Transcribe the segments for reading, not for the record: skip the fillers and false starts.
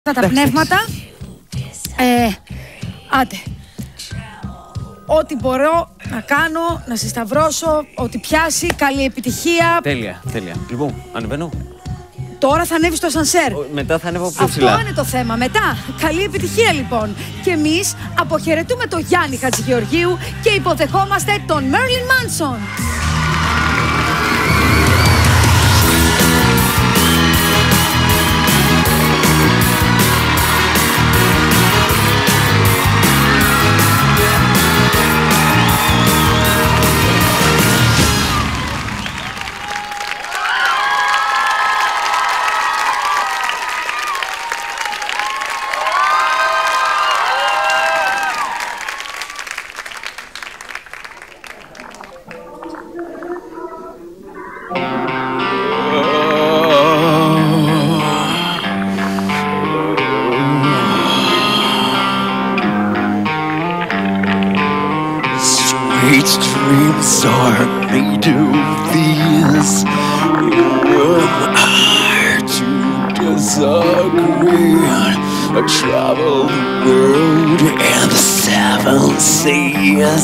τα πνεύματα. Άντε. Ό,τι μπορώ να κάνω, να συσταυρώσω, ό,τι πιάσει, καλή επιτυχία. Τέλεια, τέλεια. Λοιπόν, ανεβαίνω. Τώρα θα ανέβει στο ασανσέρ. Μετά θα ανέβω πιο ψηλά. Αυτό είναι το θέμα. Μετά, καλή επιτυχία λοιπόν. Και εμείς αποχαιρετούμε τον Γιάννη Χατζηγεωργίου και υποδεχόμαστε τον Μέρλιν Μάνσον. Sweet dreams are made of these. You and I to disagree. I travel the world and the seven seas.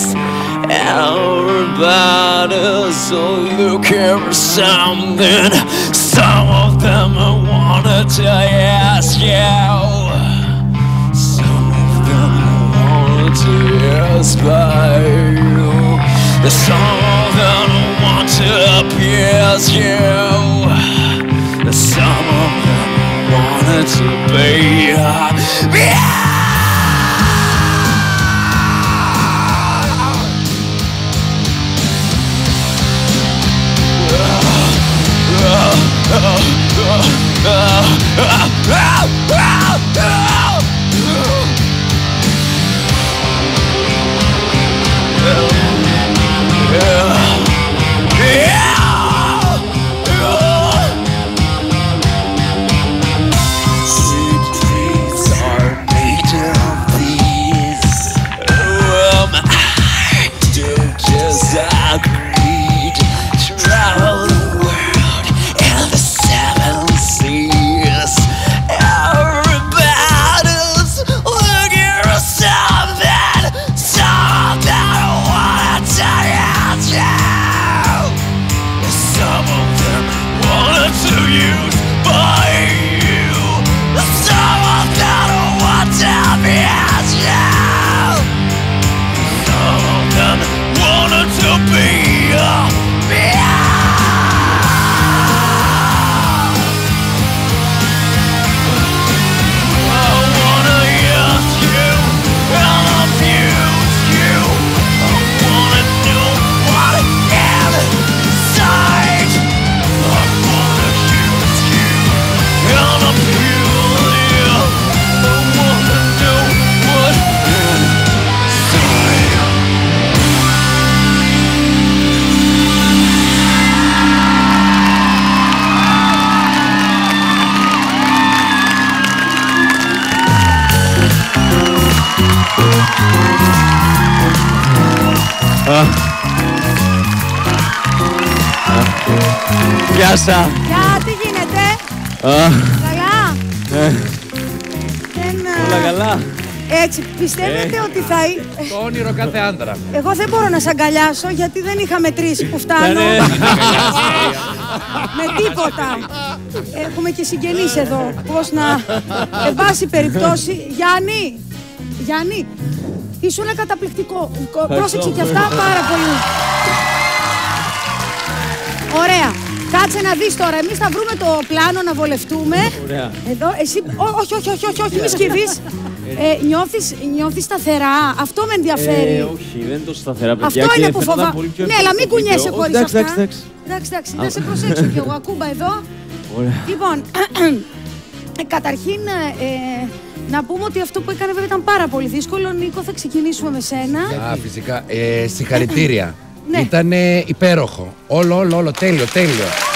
Everybody's looking for something. Some of them I wanted to ask you. Some of them I wanted to ask by you. Some of them want to appease you. Some of them wanted to be Γεια σας! Γεια, τι γίνεται? Καλά? Όλα καλά. Έτσι, πιστεύετε ότι θα... Το όνειρο κάθε άντρα. Εγώ δεν μπορώ να σ' αγκαλιάσω γιατί δεν είχα μετρήσει που φτάνω. Με τίποτα. Έχουμε και συγγενείς εδώ. Πώς να... Εν πάση περιπτώσει... Γιάννη, ήσουν καταπληκτικό. Πρόσεξε και αυτά πάρα πολύ. Ωραία. Κάτσε να δεις τώρα. Εμείς θα βρούμε το πλάνο να βολευτούμε. Ωραία. Εδώ, εσύ... Όχι, μη σκύβεις. Νιώθεις σταθερά. Αυτό με ενδιαφέρει. Όχι, δεν είναι τόσο σταθερά, παιδιά. Αυτό είναι που φοβάμαι. Ναι, αλλά μην κουνιέσαι χωρίς αυτά. Εντάξει. Να σε προσέξω κι εγώ. Ακούμπα εδώ. Ωραία. Λοιπόν, καταρχήν να πούμε ότι αυτό που έκανε βέβαια ήταν πάρα πολύ δύσκολο. Νίκο, θα ξεκινήσουμε με σένα. Φυσικά. Συγχαρητήρια. Ναι. Ήτανε υπέροχο. Όλο. Τέλειο.